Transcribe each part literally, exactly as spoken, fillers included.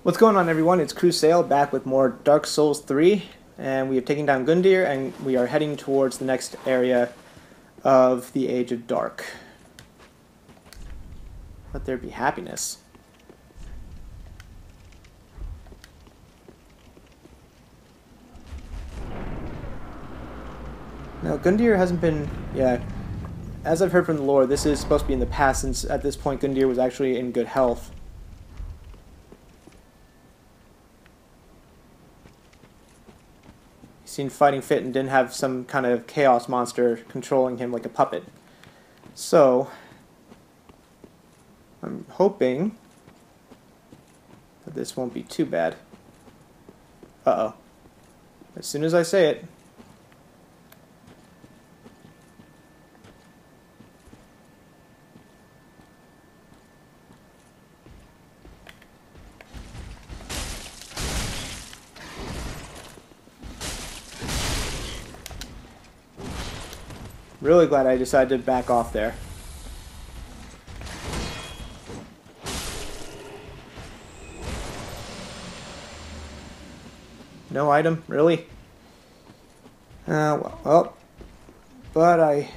What's going on, everyone? It's Crusail back with more Dark Souls three, and we have taken down Gundyr, and we are heading towards the next area of the Age of Dark. Let there be happiness. Now, Gundyr hasn't been, yeah, as I've heard from the lore, this is supposed to be in the past, since at this point Gundyr was actually in good health. He seemed fighting fit and didn't have some kind of chaos monster controlling him like a puppet. So, I'm hoping that this won't be too bad. Uh-oh. As soon as I say it. Really glad I decided to back off there. No item? Really? Uh, well, well, but I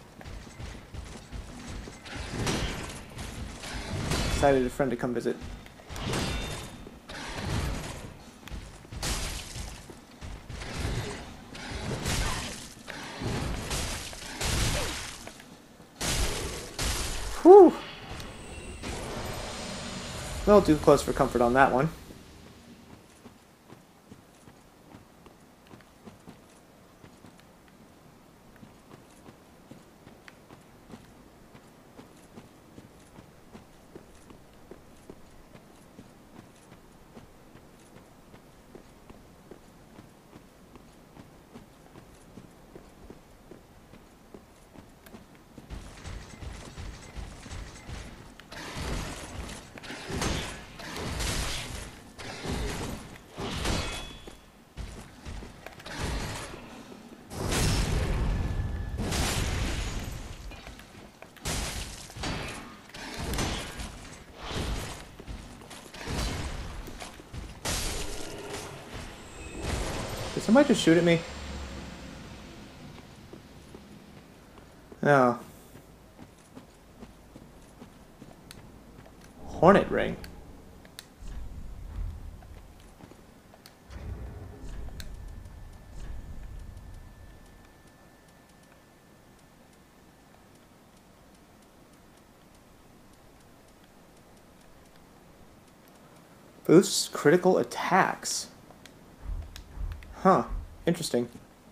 decided a friend to come visit. Whew! A little too close for comfort on that one. Did somebody just shoot at me? Oh. Hornet ring. Boosts critical attacks. Huh. Interesting.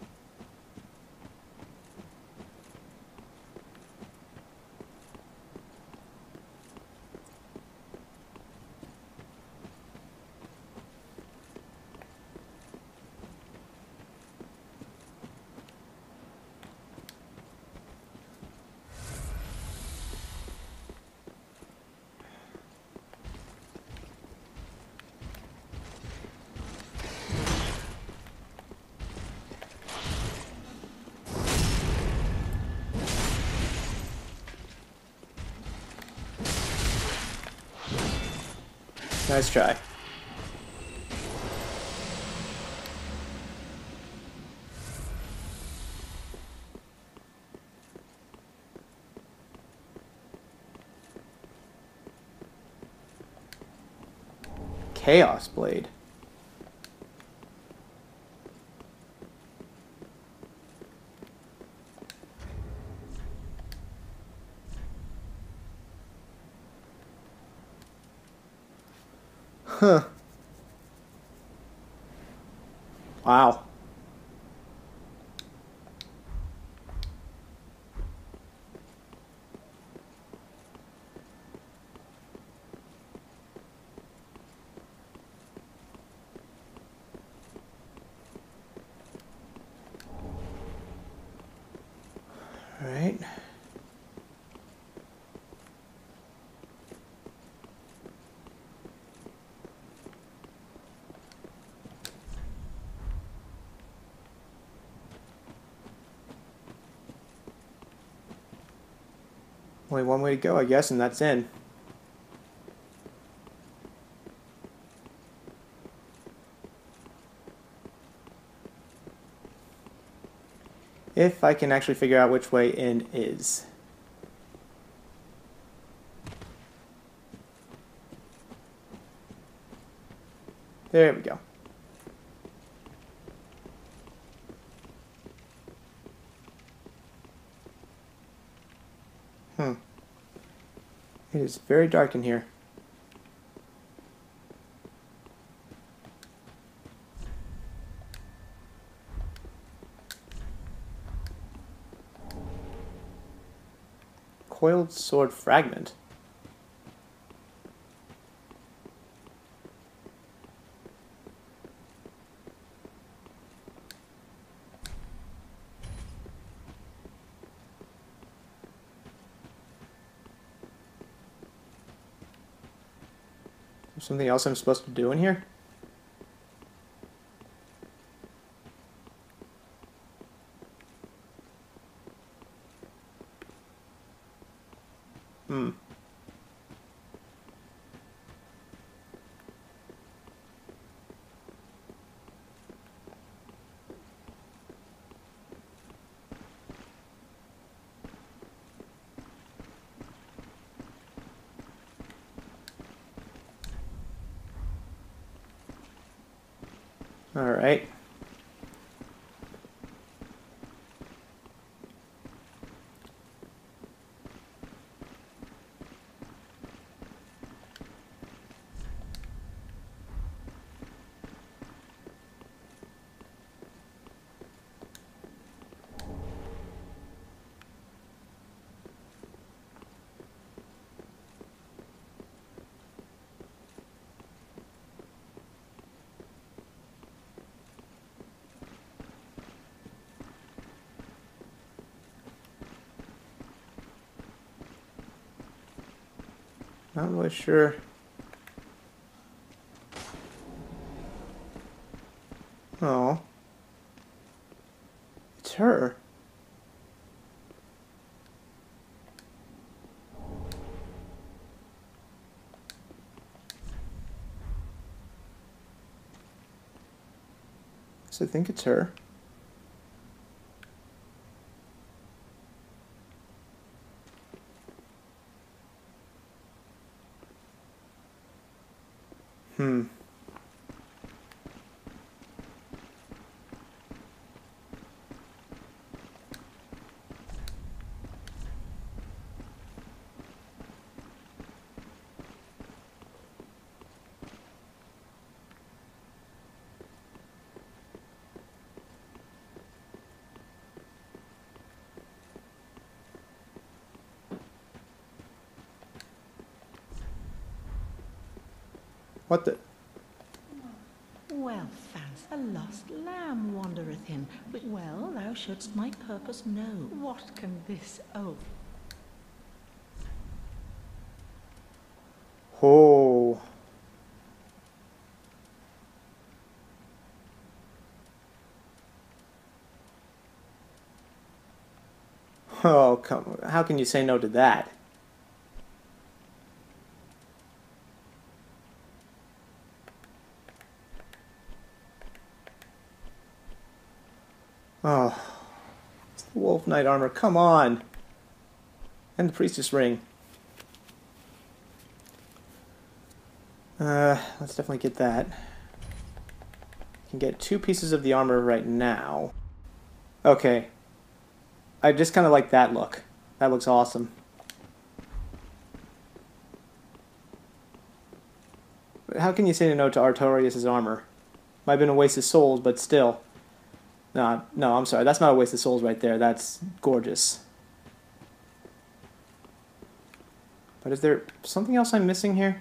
Nice try. Chaos Blade. Huh. Wow. All right. Only one way to go, I guess, and that's in. If I can actually figure out which way in is. There we go. Hmm. It is very dark in here. Coiled sword fragment. There's something else I'm supposed to do in here? Hmm. All right. Not really sure. Oh. It's her. So I think it's her. Hmm. What the? Well, Faz, a lost lamb wandereth in. Well, thou shouldst my purpose know. What can this owe? Oh. Oh, come on. How can you say no to that? Oh. It's the Wolf Knight armor. Come on. And the Priestess ring. Uh, let's definitely get that. Can get two pieces of the armor right now. Okay. I just kind of like that look. That looks awesome. But how can you say no to Artorias' armor? Might have been a waste of souls, but still. No, no, I'm sorry. That's not a waste of souls right there. That's gorgeous. But is there something else I'm missing here?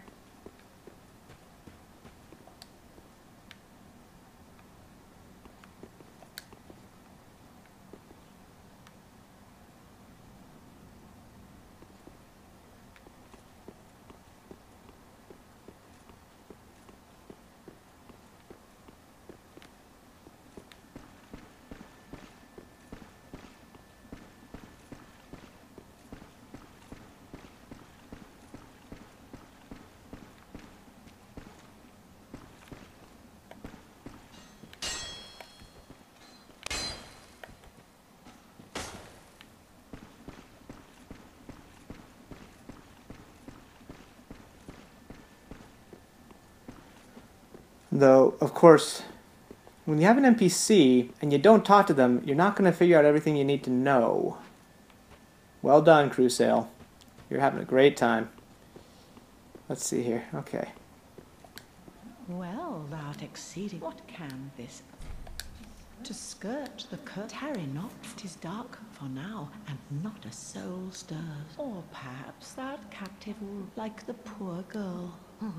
Though, of course, when you have an N P C and you don't talk to them, you're not going to figure out everything you need to know. Well done, Crusail. You're having a great time. Let's see here. Okay. Well, thou'rt exceeding. What can this? To skirt the cur tarry not. 'Tis dark for now, and not a soul stirs. Or perhaps that captive will like the poor girl.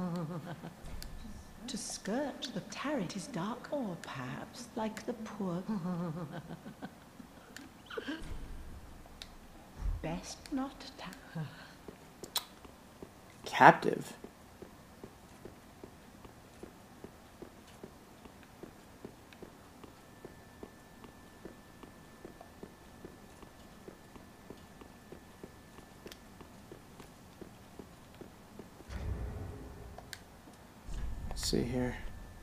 To skirt the tarry 'tis dark, or perhaps like the poor. Best not ta Captive. Let's see here.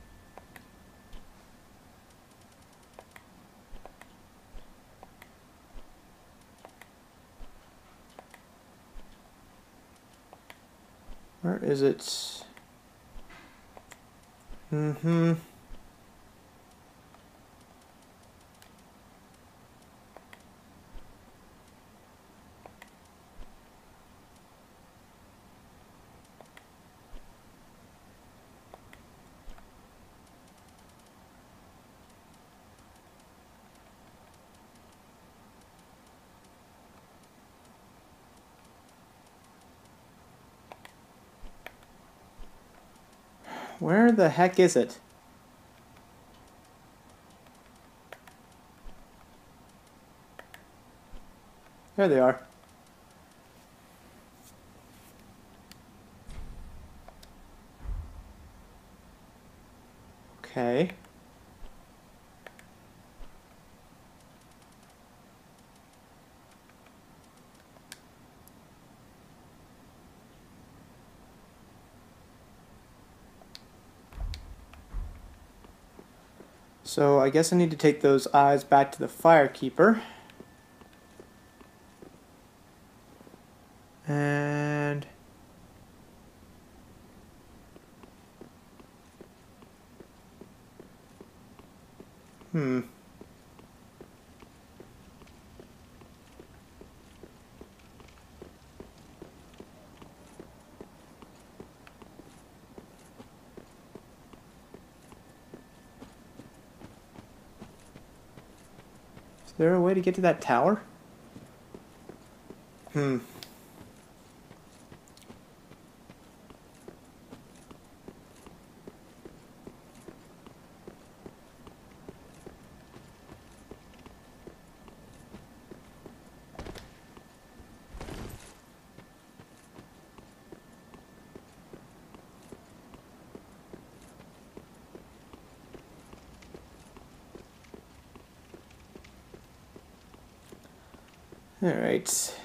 Where is it? Mm-hmm. Where the heck is it? There they are. Okay. So I guess I need to take those eyes back to the Firekeeper. And hmm. Is there a way to get to that tower? Hmm. All right.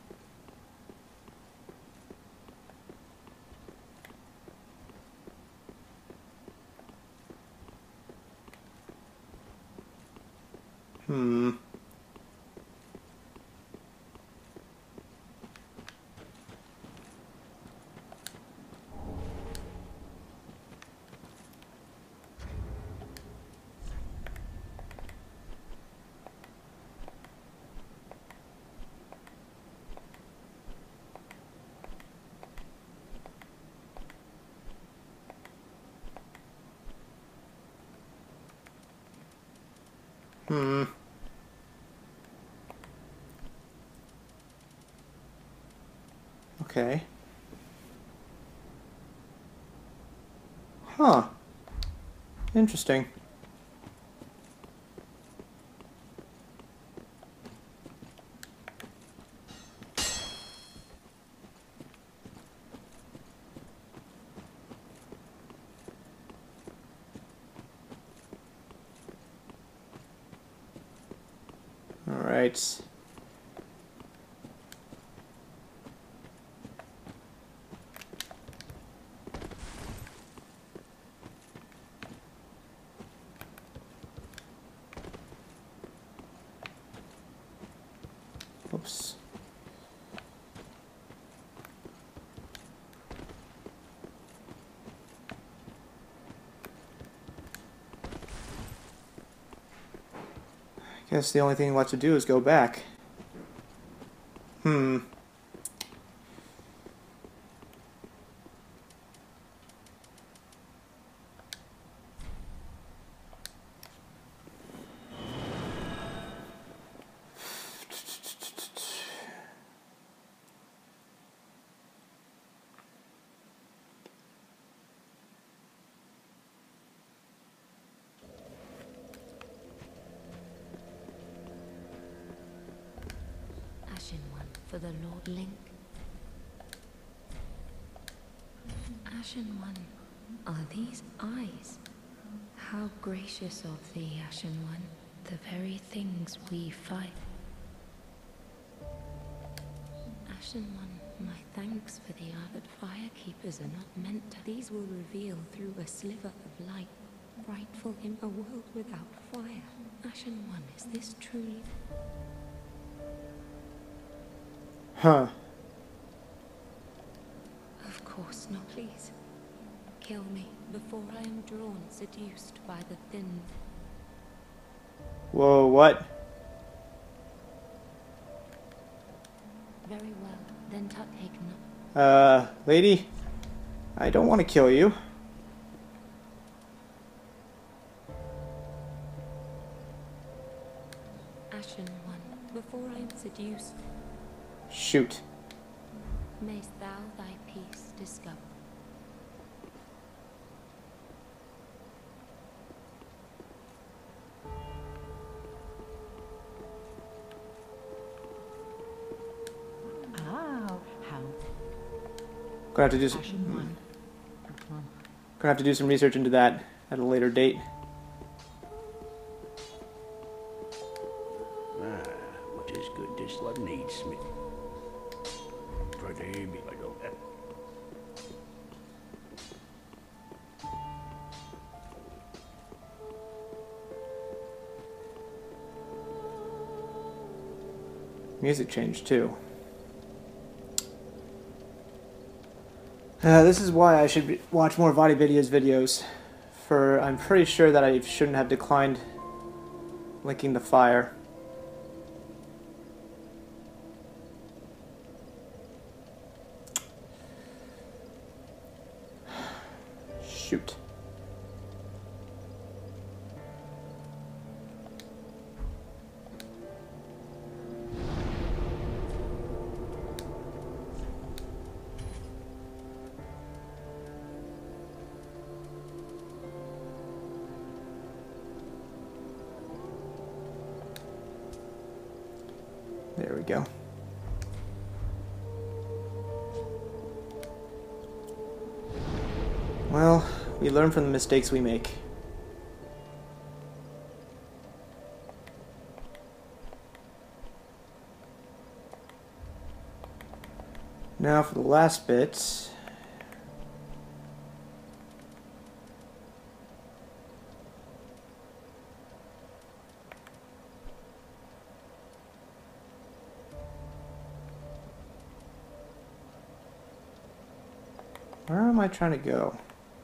Hmm. Hmm. Okay. Huh. Interesting. All right. Oops. Guess the only thing left to do is go back. Hmm. Ashen one for the Lord Link. Ashen one, are these eyes? How gracious of thee, Ashen one, the very things we fight. Ashen one, my thanks for the art that firekeepers are not meant to. These will reveal through a sliver of light, rightful in a world without fire. Ashen one, is this truly? Huh. Of course not, please. Kill me before I am drawn, seduced by the thin. Whoa, what? Very well, then tut taken up. Uh, lady? I don't want to kill you. Ashen one, before I am seduced, Shoot. mayst thou thy peace discover. Ah, how Gonna have to do some. Ashen one. Gonna have to do some research into that at a later date. Ah, what is good this love needs me. Pretty me, I don't have. Music changed too. Uh, this is why I should be, watch more Vadi Videos videos. For I'm pretty sure that I shouldn't have declined linking the fire. Shoot. There we go. Well, we learn from the mistakes we make. Now for the last bit. Where am I trying to go?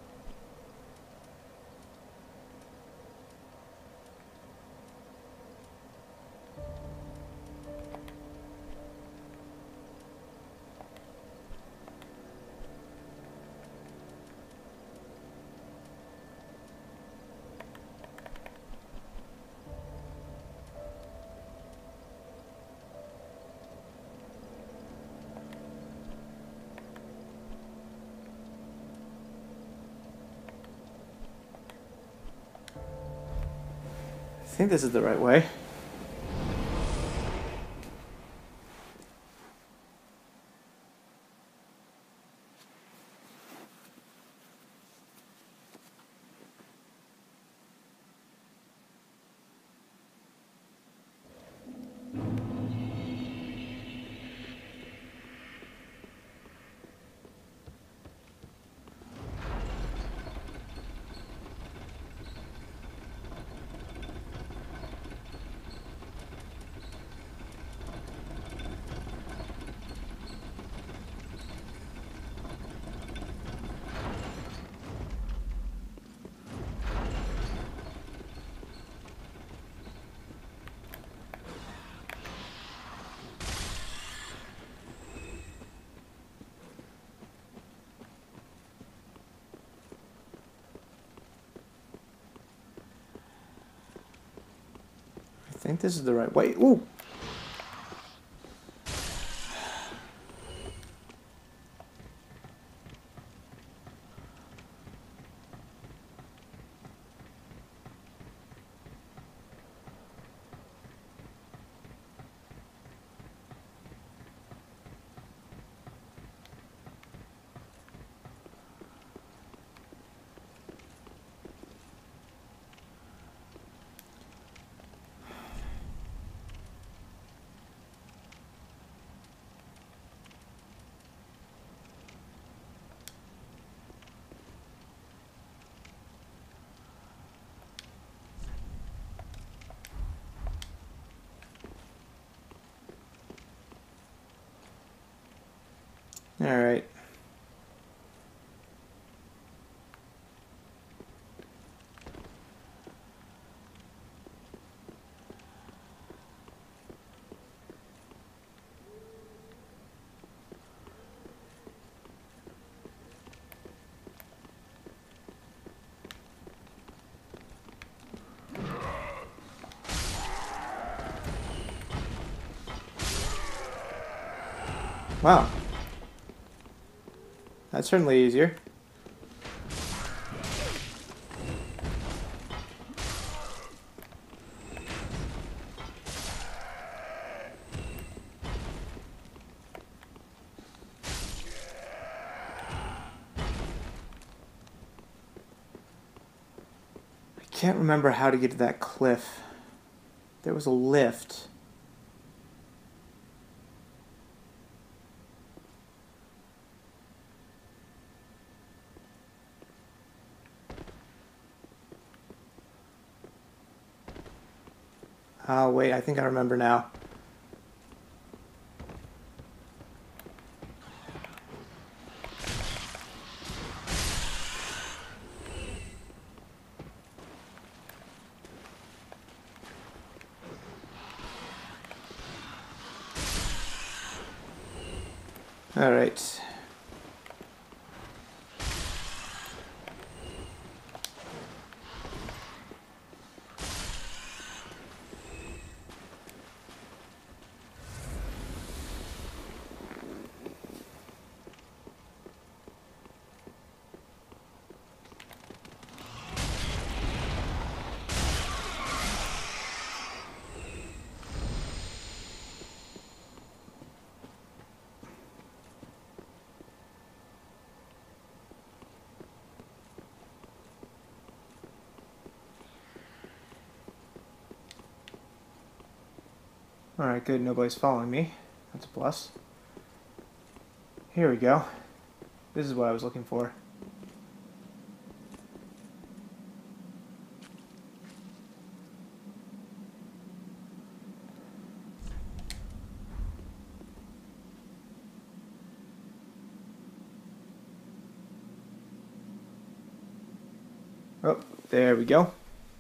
I think this is the right way. think this is the right way. Ooh! All right. Wow. That's certainly easier. I can't remember how to get to that cliff. There was a lift. Oh, wait, I think I remember now. All right. Alright, good. Nobody's following me. That's a plus. Here we go. This is what I was looking for. Oh, there we go.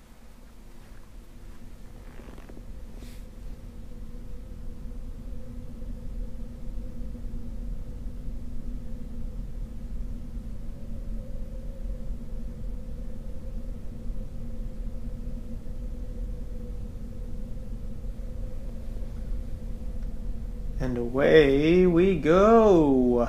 And away we go.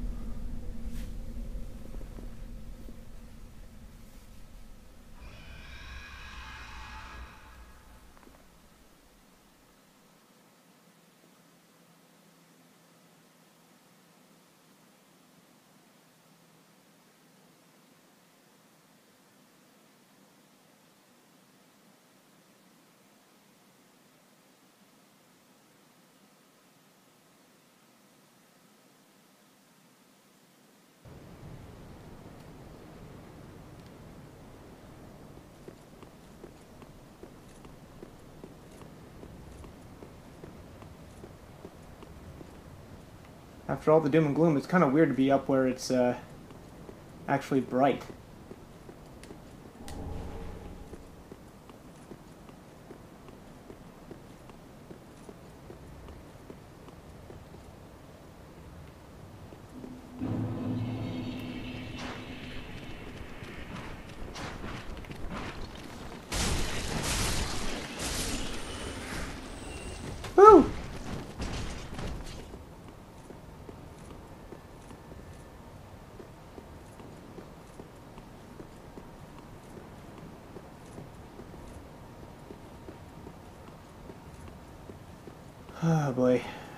After all the doom and gloom, it's kind of weird to be up where it's uh, actually bright. Oh boy.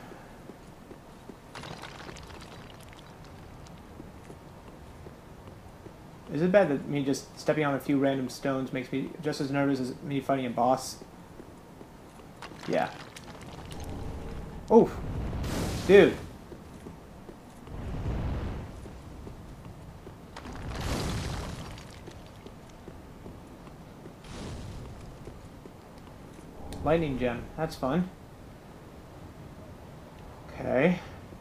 Is it bad that me just stepping on a few random stones makes me just as nervous as me fighting a boss? Yeah. Oh! Dude! Lightning gem. That's fun. Okay.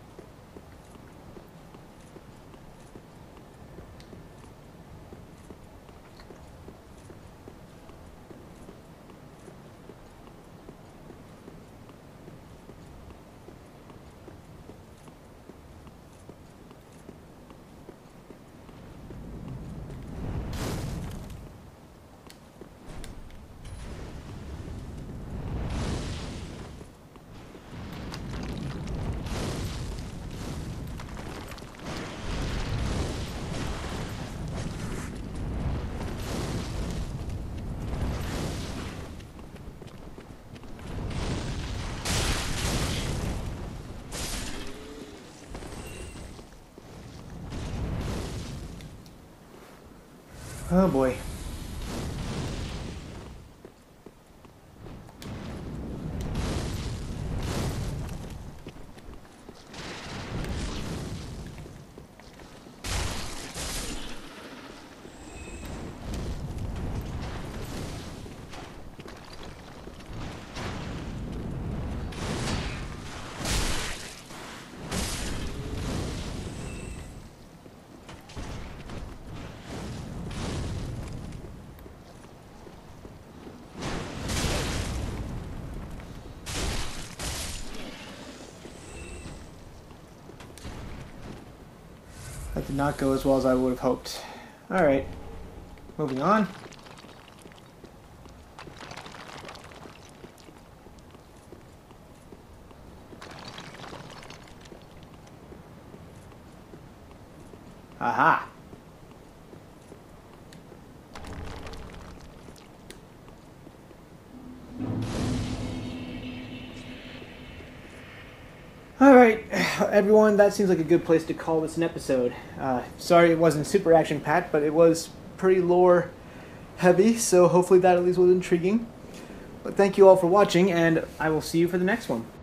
Oh boy. That did not go as well as I would have hoped. Alright. Moving on. Aha! Alright, everyone, that seems like a good place to call this an episode. Uh, sorry it wasn't super action-packed, but it was pretty lore-heavy, so hopefully that at least was intriguing. But thank you all for watching, and I will see you for the next one.